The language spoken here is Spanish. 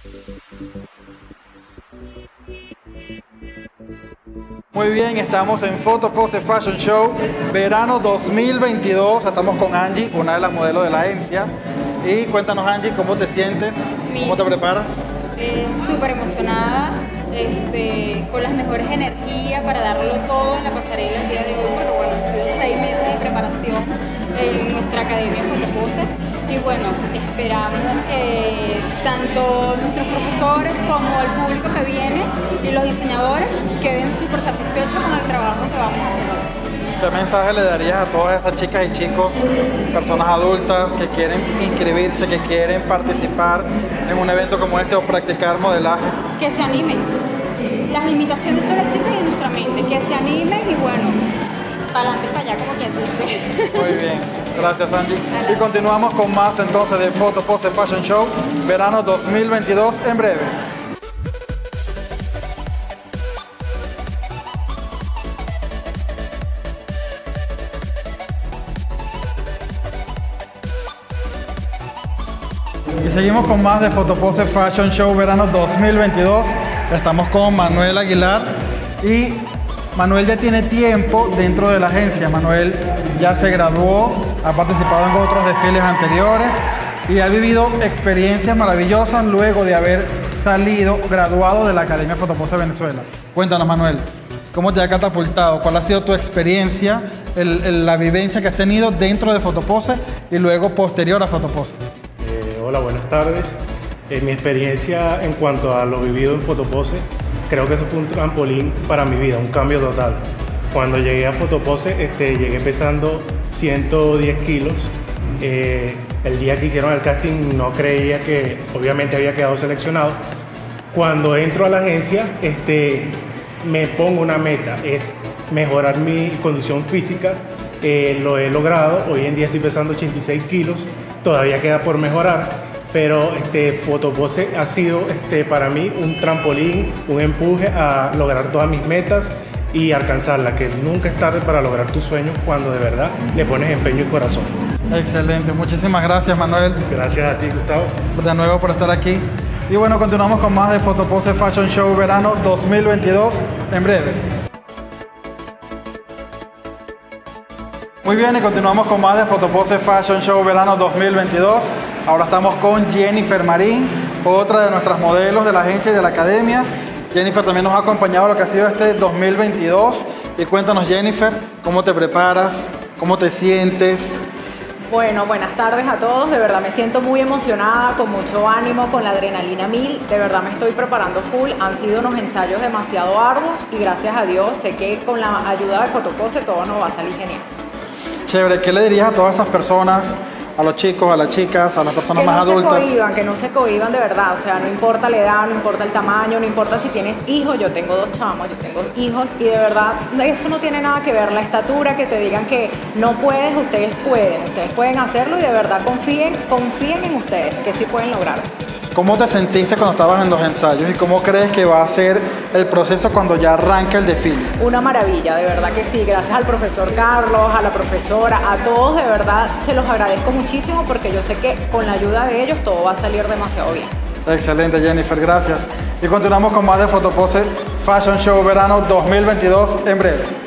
Muy bien, estamos en Fotopose Fashion Show verano 2022. Estamos con Angie, una de las modelos de la agencia. Y cuéntanos, Angie, ¿cómo te sientes? ¿Cómo te preparas? Súper emocionada, con las mejores energías para darlo todo en la pasarela el día de hoy, porque bueno, han sido 6 meses de preparación en nuestra academia Fotopose. Y bueno, esperamos que tanto nuestros profesores como el público que viene y los diseñadores queden súper satisfechos con el trabajo que vamos a hacer hoy. ¿Qué mensaje le darías a todas estas chicas y chicos, personas adultas que quieren inscribirse, que quieren participar en un evento como este o practicar modelaje? Que se animen. Las limitaciones solo existen en nuestra mente, que se animen y bueno, para adelante, para allá, como quien dice. Muy bien, gracias, Angie. Y continuamos con más entonces de Fotopose Fashion Show verano 2022 en breve. Y seguimos con más de Fotopose Fashion Show verano 2022. Estamos con Manuel Aguilar y Manuel ya tiene tiempo dentro de la agencia. Manuel ya se graduó, ha participado en otros desfiles anteriores y ha vivido experiencias maravillosas luego de haber salido graduado de la Academia Fotopose Venezuela. Cuéntanos, Manuel, ¿cómo te ha catapultado? ¿Cuál ha sido tu experiencia, la vivencia que has tenido dentro de Fotopose y luego posterior a Fotopose? Hola, buenas tardes. Mi experiencia en cuanto a lo vivido en Fotopose, creo que eso fue un trampolín para mi vida, un cambio total. Cuando llegué a Fotopose, llegué pesando 110 kilos. El día que hicieron el casting no creía que obviamente había quedado seleccionado. Cuando entro a la agencia, me pongo una meta, es mejorar mi condición física. Lo he logrado, hoy en día estoy pesando 86 kilos. Todavía queda por mejorar, pero Fotopose ha sido para mí un trampolín, un empuje a lograr todas mis metas y alcanzarla, que nunca es tarde para lograr tus sueños cuando de verdad le pones empeño y corazón. Excelente, muchísimas gracias, Manuel. Gracias a ti, Gustavo. De nuevo por estar aquí. Y bueno, continuamos con más de Fotopose Fashion Show verano 2022 en breve. Muy bien, y continuamos con más de Fotopose Fashion Show verano 2022. Ahora estamos con Jennifer Marín, otra de nuestras modelos de la agencia y de la academia. Jennifer también nos ha acompañado a lo que ha sido este 2022. Y cuéntanos, Jennifer, ¿cómo te preparas? ¿Cómo te sientes? Bueno, buenas tardes a todos. De verdad me siento muy emocionada, con mucho ánimo, con la adrenalina 1000. De verdad me estoy preparando full. Han sido unos ensayos demasiado arduos y gracias a Dios sé que con la ayuda de Fotopose todo nos va a salir genial. Chévere, ¿qué le dirías a todas esas personas, a los chicos, a las chicas, a las personas más adultas? Que no se cohíban de verdad, o sea, no importa la edad, no importa el tamaño, no importa si tienes hijos. Yo tengo 2 chamos, yo tengo hijos y de verdad eso no tiene nada que ver, la estatura, que te digan que no puedes, ustedes pueden hacerlo y de verdad confíen en ustedes, que sí pueden lograrlo. ¿Cómo te sentiste cuando estabas en los ensayos y cómo crees que va a ser el proceso cuando ya arranque el desfile? Una maravilla, de verdad que sí. Gracias al profesor Carlos, a la profesora, a todos, de verdad se los agradezco muchísimo porque yo sé que con la ayuda de ellos todo va a salir demasiado bien. Excelente, Jennifer, gracias. Y continuamos con más de Fotopose Fashion Show verano 2022 en breve.